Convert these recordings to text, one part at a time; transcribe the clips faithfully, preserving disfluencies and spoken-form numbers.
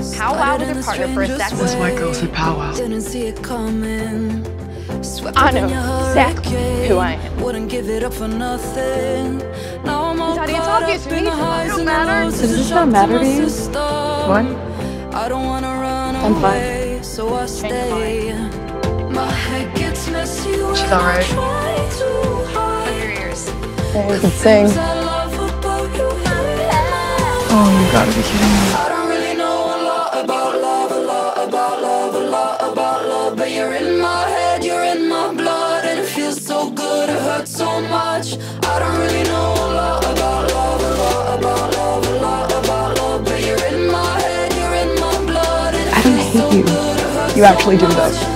powwow with your partner for a second. That's why girls say powwow. I know exactly who I am. Toni, it's obvious you need to. It don't matter. Does this not matter to you? What? I'm fine. She's alright. Plug your ears. Yeah, you can sing. Oh, you gotta be kidding me. I don't really know a lot about love, a lot about love, a lot about love, but you're in my head, you're in my blood, and it feels so good, it hurts so much. I don't really know a lot about love, a lot about love, a lot about love, but you're in my head, you're in my blood, and it I don't feels so hate you. good, it hurts You actually so do much. though.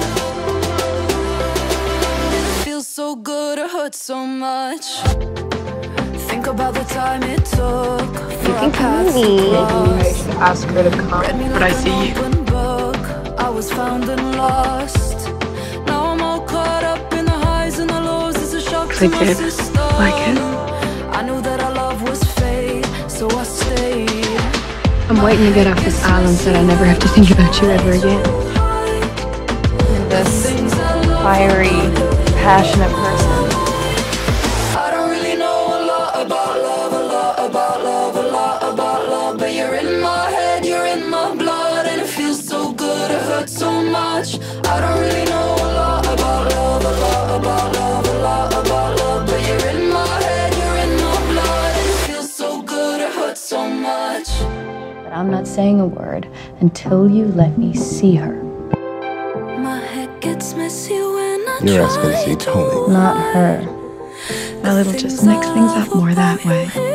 It feels so good, it hurts so much. Think about the time it took for our paths to cross. I should ask her to come, but I see you. I was found and lost. Now I'm all caught up in the highs and the lows. It's a shock to I my did system. like it. I knew that our love was fate, so I stayed. I'm waiting to get off this island so that I never have to think about you ever again. You're this fiery, passionate person. I don't really know a lot about love, a lot about love, a lot about love, but you're in my head, you're in my blood, and it feels so good, it hurts so much. I don't really know a lot about love, a lot about love, a lot about love, but you're in my head, you're in my blood, and it feels so good, it hurts so much. But I'm not saying a word until you let me see her. My head gets messy when I You're try asking to see Toni. Not her. Well, it'll just mix things up more that way.